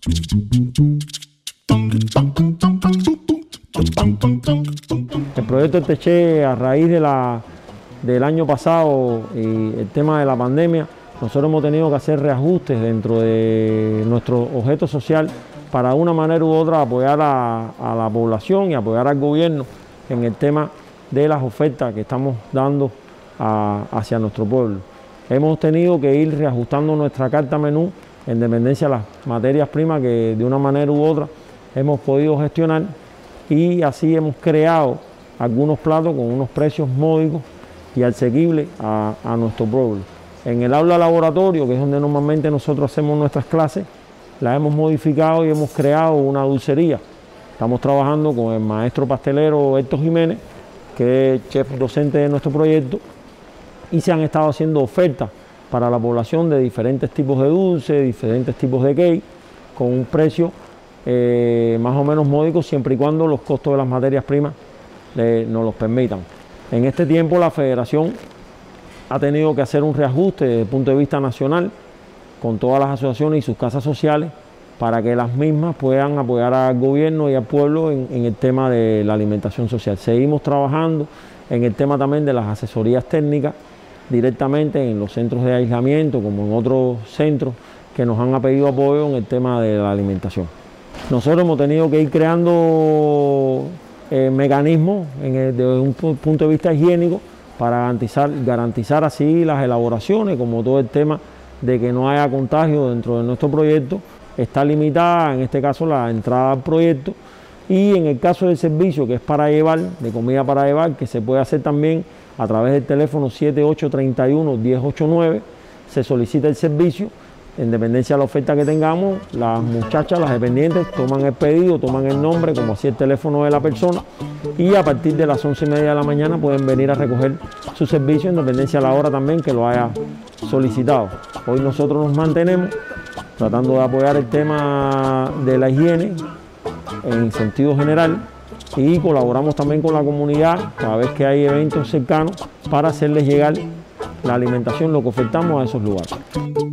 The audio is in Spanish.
El proyecto del Teché, a raíz del año pasado y el tema de la pandemia, nosotros hemos tenido que hacer reajustes dentro de nuestro objeto social para de una manera u otra apoyar a la población y apoyar al gobierno en el tema de las ofertas que estamos dando hacia nuestro pueblo. Hemos tenido que ir reajustando nuestra carta menú en dependencia de las materias primas que de una manera u otra hemos podido gestionar, y así hemos creado algunos platos con unos precios módicos y asequibles a nuestro pueblo. En el aula laboratorio, que es donde normalmente nosotros hacemos nuestras clases, la hemos modificado y hemos creado una dulcería. Estamos trabajando con el maestro pastelero Héctor Jiménez, que es chef docente de nuestro proyecto, y se han estado haciendo ofertas para la población de diferentes tipos de dulces, diferentes tipos de cake, con un precio más o menos módico, siempre y cuando los costos de las materias primas nos los permitan. En este tiempo la Federación ha tenido que hacer un reajuste desde el punto de vista nacional con todas las asociaciones y sus casas sociales para que las mismas puedan apoyar al gobierno y al pueblo en el tema de la alimentación social. Seguimos trabajando en el tema también de las asesorías técnicas directamente en los centros de aislamiento, como en otros centros que nos han pedido apoyo en el tema de la alimentación. Nosotros hemos tenido que ir creando mecanismos desde un punto de vista higiénico para garantizar así las elaboraciones, como todo el tema de que no haya contagio dentro de nuestro proyecto. Está limitada, en este caso, la entrada al proyecto, y en el caso del servicio, que es para llevar, de comida para llevar, que se puede hacer también a través del teléfono 7831-1089, se solicita el servicio. En dependencia de la oferta que tengamos, las muchachas, las dependientes, toman el pedido, toman el nombre, como así el teléfono de la persona, y a partir de las 11:30 de la mañana pueden venir a recoger su servicio en dependencia de la hora también que lo haya solicitado. Hoy nosotros nos mantenemos tratando de apoyar el tema de la higiene en sentido general, y colaboramos también con la comunidad cada vez que hay eventos cercanos para hacerles llegar la alimentación, lo que ofertamos a esos lugares.